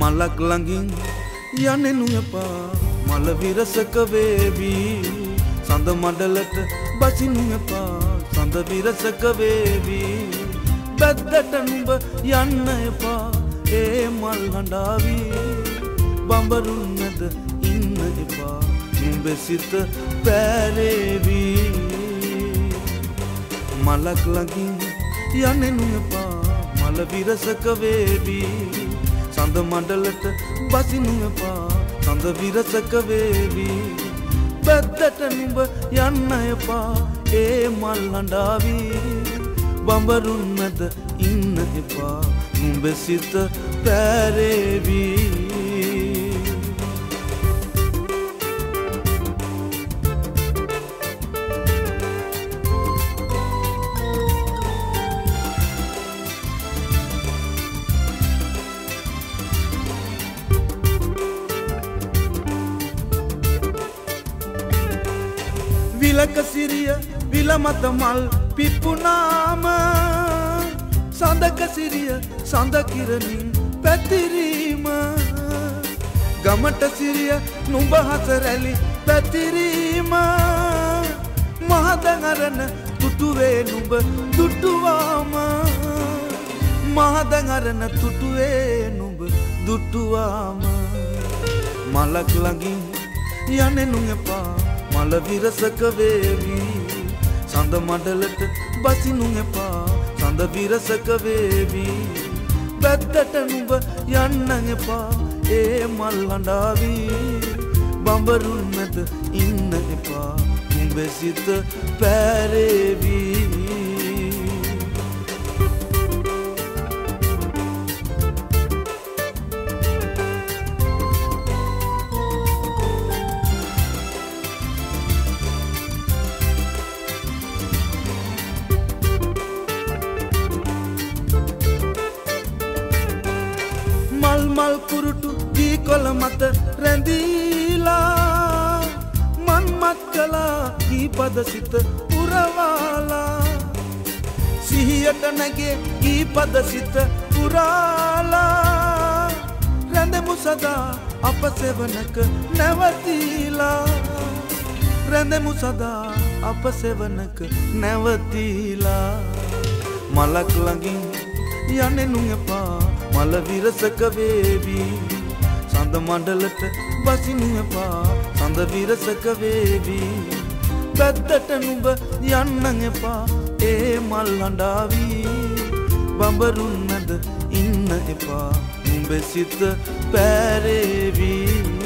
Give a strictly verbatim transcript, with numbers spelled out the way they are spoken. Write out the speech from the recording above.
මලක් ළඟින් යන්නෙනු එපා මල විරසක වේවි සඳ මඩලට බසිනු එපා සඳ විරසක වේවි බැද්දට නුඹ යන්න එපා ඒ මල් හඬාවි බඹරුන් මැද ඉන්න එපා නුඹේ සිත පැරේවි මලක් ළඟින් යන්නෙනු එපා මල විරසක වේවි සඳ මඩලට බසිනු එපා සඳ විරසක වේවි බැද්දට නුඹ යන්න එපා ඒ මල් හඬාවි බඹරුන් මැද ඉන්න එපා නුඹේ සිත පැරේවි විලක සිරිය විලමත මල් පිපුනාම සඳක සිරිය සඳ කිරණින් පැතිරීම ගමට සිරිය නුඹ හස රැලි පැතිරීම මහදඟරන තුටුවේ නුඹ දුටුවාම මහදඟරන තුටුවේ නුඹ දුටුවාම මලක් ළඟින් යන්නෙනු එපා මල විරසක වේවි සඳ මඩලට බසිනු එපා සඳ විරසක වේවි බැද්දට නුඹ යන්න එපා ඒ මල් හඬාවි බඹරුන් මැද ඉන්න එපා නුඹේ සිත පැරේවි මල් මල් කුරුටු දී කොළ මත රැඳීලා මන් මත් කළා කී පද සිත පුරවාලා සිහියට නැගේ කී පද සිත පුරාලා රැඳෙමු සදා අප සෙවනක නැවතිලා රැඳෙමු සදා අප සෙවනක නැවතිලා මලක් ළඟින් යන්නෙනු එපා මල විරසක වේවි සඳ මඩලට බසිනු එපා සඳ විරසක වේවි බැද්දට නුඹ යන්න එපා ඒ මල් හඬාවි බඹරුන් මැද ඉන්න එපා නුඹේ සිත පැරේවි